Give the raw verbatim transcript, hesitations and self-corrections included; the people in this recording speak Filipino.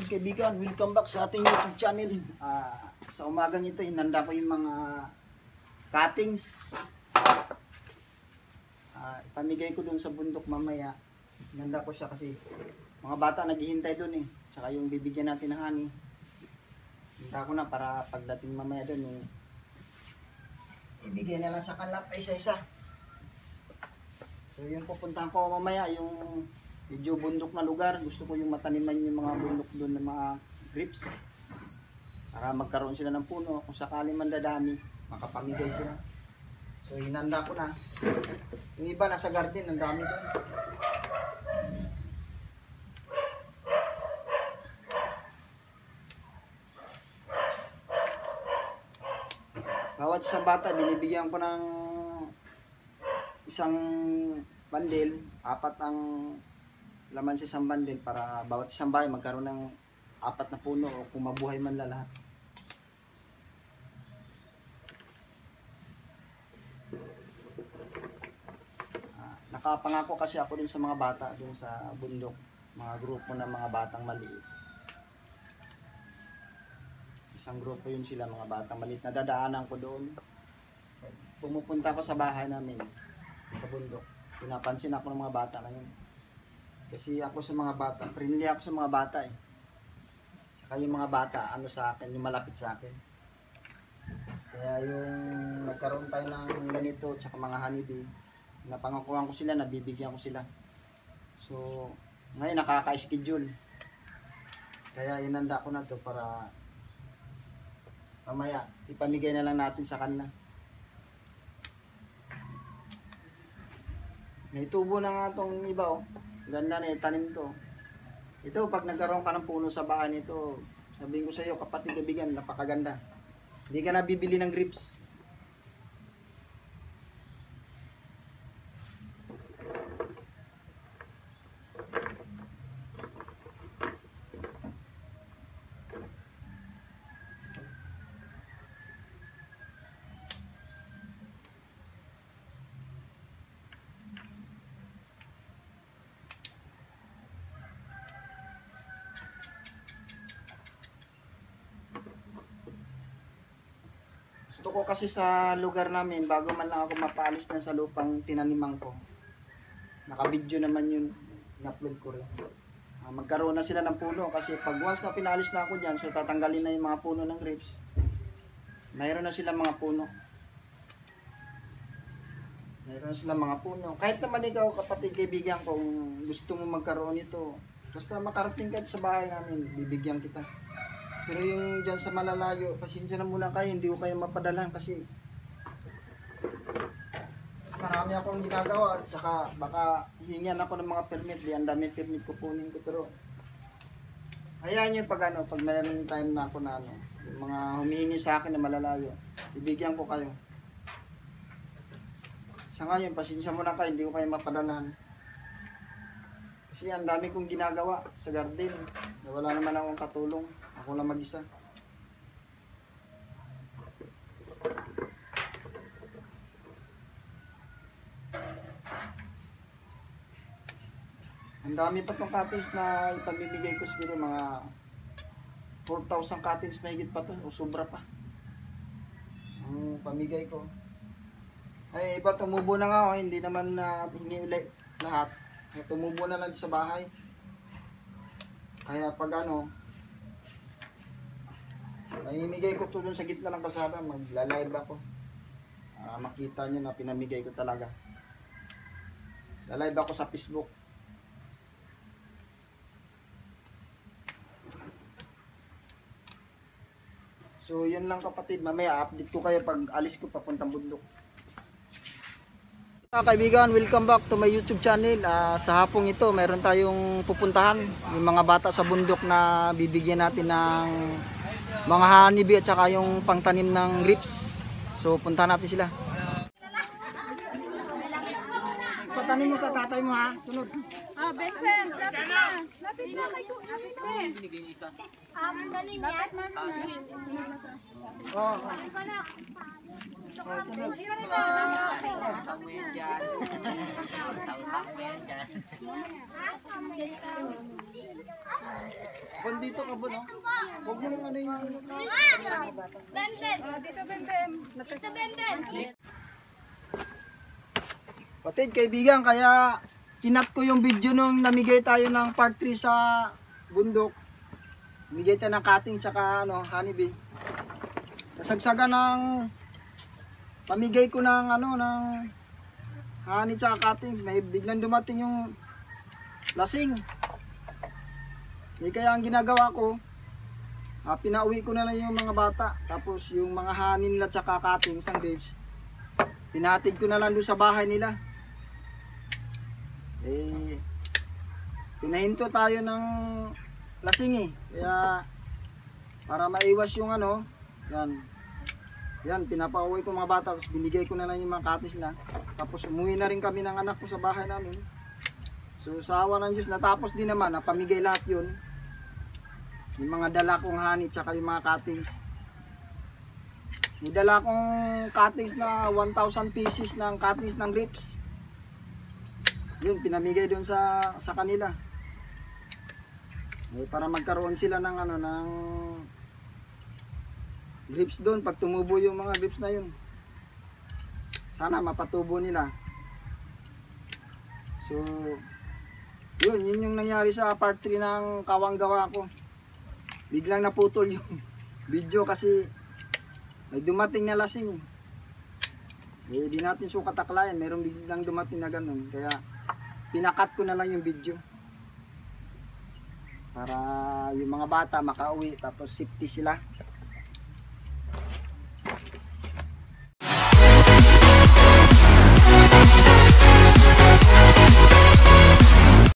kaibigan, welcome back sa ating YouTube channel. Uh, sa umagang ito, inanda ko yung mga cuttings. Uh, ipamigay ko dun sa bundok mamaya. Inanda ko siya kasi mga bata naghihintay dun eh. Tsaka yung bibigyan natin ng honey. Inanda ko na para pagdating mamaya dun eh, ibigay na lang sa kanila isa-isa. So yung pupuntahan ko mamaya, yung medyo bundok na lugar. Gusto ko yung mataniman yung mga bundok doon ng mga grapes para magkaroon sila ng puno. Kung sakali man dadami, makapamigay sila. So hinanda ko na. Yung iba nasa garden, ang dami doon. Bawat isang bata, binibigyan ko ng isang bandel, apat ang laman sa isang bandel para bawat isang bahay magkaroon ng apat na puno o kung mabuhay man lahat. Ah, nakapangako kasi ako dun sa mga bata dun sa bundok, mga grupo ng mga batang maliit. Isang grupo yun sila, mga batang maliit na dadaanan ko doon. Pumupunta ko sa bahay namin sa bundok. Pinapansin ako ng mga bata na yun. Kasi ako sa mga bata, friendly ako sa mga bata eh. Saka yung mga bata, ano sa akin, yung malapit sa akin. Kaya yung nagkaroon tayo ng ganito, tsaka mga honeybee, napangakuhan ko sila, nabibigyan ko sila. So, ngayon nakaka-schedule. Kaya inanda ko na to para mamaya, ipamigay na lang natin sa kanila. May tubo na nga itong iba oh. Ganda na tanim to. Ito pag nagkaroon ka ng puno sa bahay nito, sabihin ko sa iyo kapatid kaibigan, napakaganda. Hindi ka na bibili ng grapes. Gusto ko kasi sa lugar namin, bago man lang ako mapaalis na sa lupang tinaniman ko, naka-video naman yun, in-upload ko rin. Uh, magkaroon na sila ng puno kasi pag once na pinaalis na ako dyan, so tatanggalin na yung mga puno ng grapes. Mayroon na sila mga puno. Mayroon na sila mga puno. Kahit naman ikaw kapatid kaibigan, kung gusto mo magkaroon ito, basta makarating ka sa bahay namin, bibigyan kita. Pero yung dyan sa malalayo, pasensya na muna kayo, hindi ko kayo mapadalan kasi marami akong ginagawa at saka baka hingian ako ng mga permit, di ang dami permit kukunin ko. Pero hayaan nyo pag ano, pag mayroon time na ako na ano, yung mga humihingi sa akin na malalayo, ibigyan ko kayo. Sa ngayon, pasensya muna kayo, hindi ko kayo mapadalan. Kasi ang dami kong ginagawa sa garden, wala naman akong katulong. Ako lang mag-isa. Ang dami pa tong cuttings na ipamimigay ko, siguro mga four thousand cuttings mahigit pa to o sobra pa. Ang pamigay ko. Ay, iba tumubo na nga oh, hindi naman na uh, hingi ulit lahat. Tumubo na lang sa bahay. Kaya pag ano, mamimigay ko to dun sa gitna ng kalsada, magla-live ako. Uh, makita nyo na pinamigay ko talaga. La-live ako sa Facebook. So yun lang kapatid, mamaya update ko kayo pag alis ko papuntang bundok. Mga kaibigan, welcome back to my YouTube channel. Uh, sa hapong ito, meron tayong pupuntahan. Yung mga bata sa bundok na bibigyan natin ng mga honeybee at saka yung pangtanim ng grapes. So puntahan natin sila. Patanim mo sa tatay mo ha. Sunod. Ah, Vincent, lapit na. Lapit na kayo. Lapit na. Ah, dali niya. Lapit mami na. Oh. Kung dito ka ba, no? Huwag mo nang ano yung... Dito, Bem Bem. Patid, kaibigan, kaya kinat ko yung video nung namigay tayo ng part three sa bundok. Namigay tayo ng cutting tsaka ano, honeybee. Kasagsagan ng pamigay ko ng ano, ng honey tsaka cutting. May biglang dumating yung lasing. Eh, kaya ang ginagawa ko, ah, pinauwi ko na lang yung mga bata. Tapos yung mga honey nila tsaka cuttings ng grapes, pinahatid ko na lang doon sa bahay nila. Eh, pinahinto tayo ng lasing eh. Kaya para maiwas yung ano, yan. Yan, pinapauwi ko mga bata, tapos binigay ko na lang yung mga cuttings na. Tapos umuwi na rin kami ng anak ko sa bahay namin. So sa awa ng Diyos, natapos din naman, napamigay lahat yun. Yung mga dala kong honey, tsaka yung mga cuttings. May dala kong cuttings na one thousand pieces ng cuttings ng grapes. Yun, pinamigay doon sa sa kanila. Eh, para magkaroon sila ng ano, ng grapes doon pag tumubo yung mga grapes na yun. Sana mapatubo nila. So, yun, yun yung nangyari sa part three ng kawang gawa ko. Biglang naputol yung video kasi may dumating na lasing eh. Eh, di natin sukat aklayan, mayroong biglang dumating na ganun. Kaya pinakat ko na lang yung video para yung mga bata makauwi tapos safety sila.